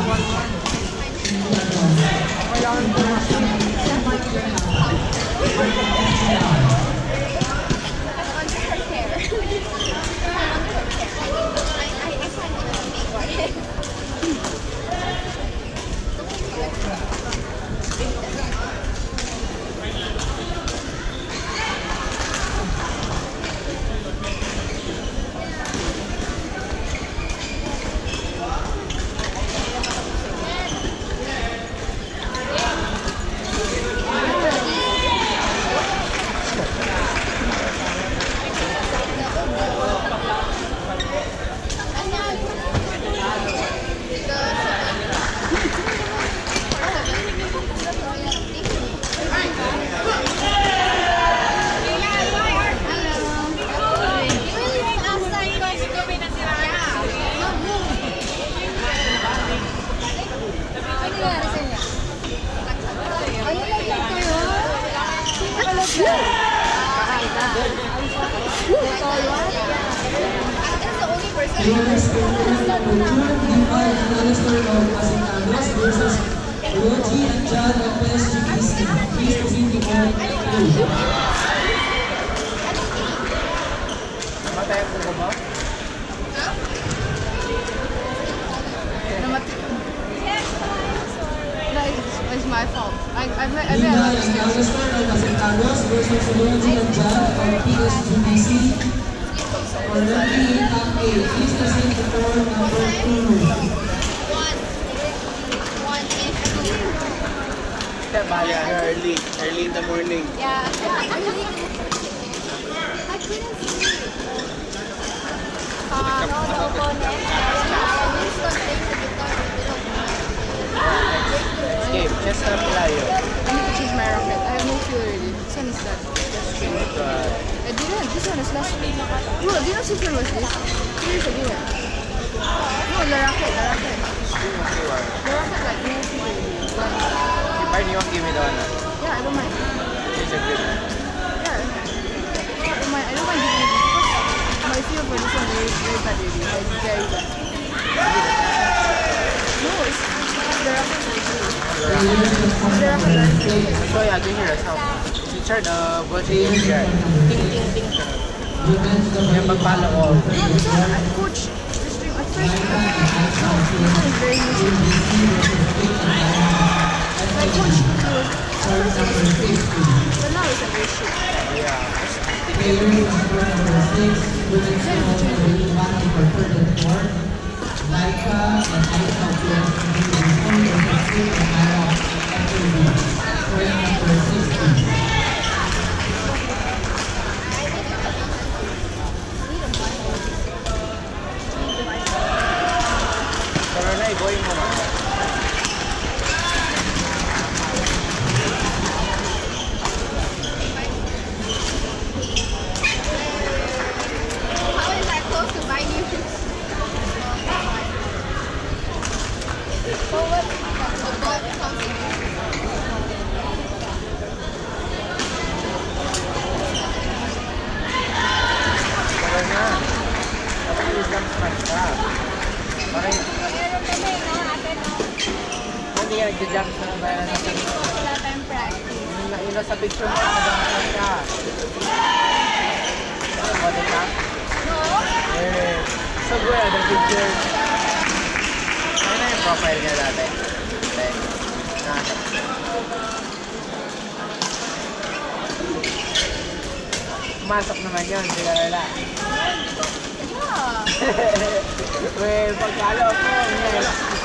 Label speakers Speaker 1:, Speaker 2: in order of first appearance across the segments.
Speaker 1: It's my fault. I
Speaker 2: early in the morning.
Speaker 1: Yeah.
Speaker 2: Escape, just not layo.
Speaker 1: I need to change my rocket. I have no fuel already. This one is done. I didn't. This one is last week. No, do you know which one was this? 2 years ago. No, the rocket. The rocket like no fuel already.
Speaker 2: Why do you want to give me the one?
Speaker 1: Yeah, I don't mind.
Speaker 2: It's a good one.
Speaker 1: Yeah. I don't mind giving it because my fuel for this one is very bad already. Like very bad. No, it's the rocket.
Speaker 2: So yeah, I can hear the sound. You turn the voltage here. Ting ting ting. Yung magpalo ko.
Speaker 1: No, this one, coach. This stream at first. No, this one is very easy. Like coach, first it was free. But now it's a very shit.
Speaker 2: Yeah. Pero na, i-going mo na.
Speaker 1: How is that close to my news?
Speaker 2: Pero na. Tapos lang smash ka. Parang hindi ka nag-jump sa bayan na sa
Speaker 1: Wala tayong practice.
Speaker 2: ilo sa picture mo, nag-jump ka. What is that?
Speaker 1: No?
Speaker 2: Eh, so good, the picture. Ano na yung profile niya dati? Pumasok naman yun, sila wala.
Speaker 1: Yeah.
Speaker 2: Well, pagkalo ko, yes.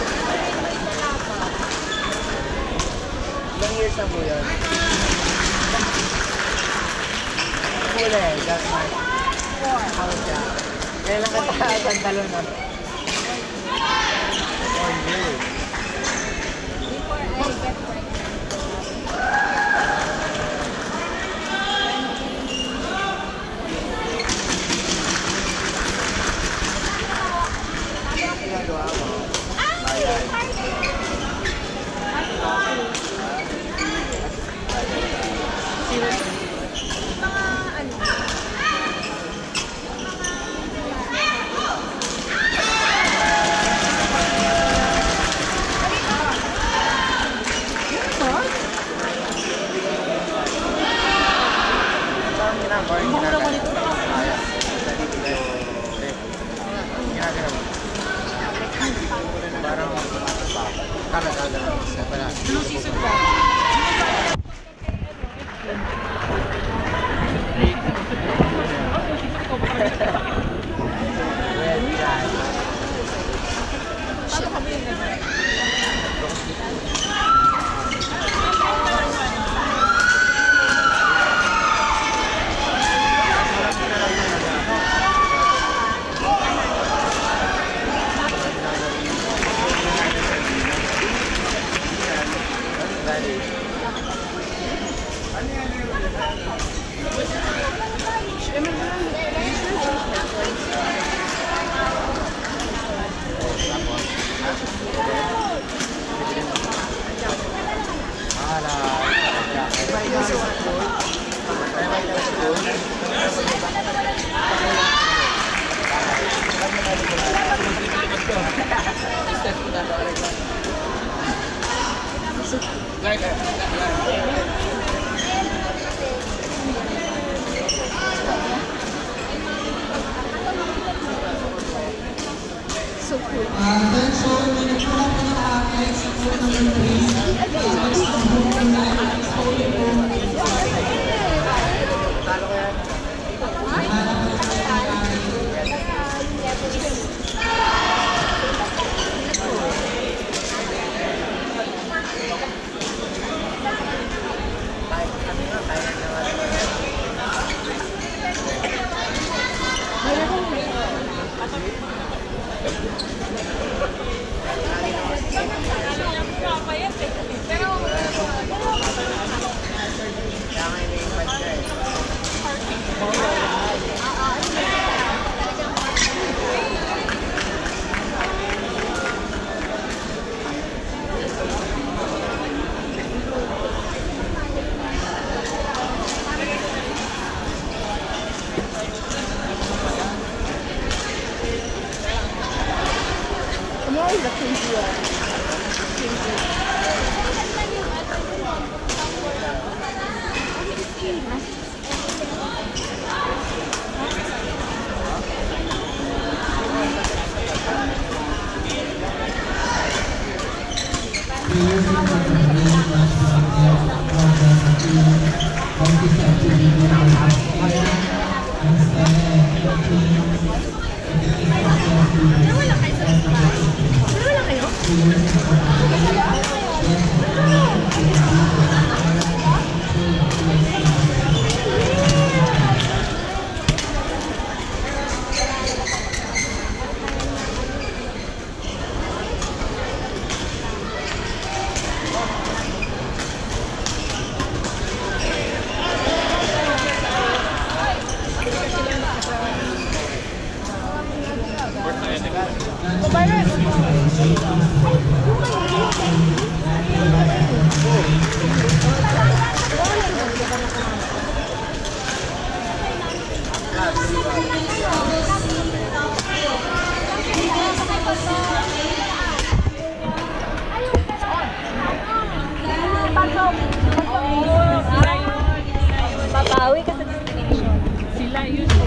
Speaker 2: Ilang years na po yun? Huli, just like 4. How siya? Kailan ka taas talon na? 4 years.
Speaker 1: Before I get pregnant.
Speaker 2: Ginagawa mo? Bayan. ang ginagawa yung ginagawa. Kaya. Ginagawa. Parang kalagada sa pala.
Speaker 3: Blue season pa.
Speaker 1: So cool. Tomorrow is the crazy one. Wala kayo?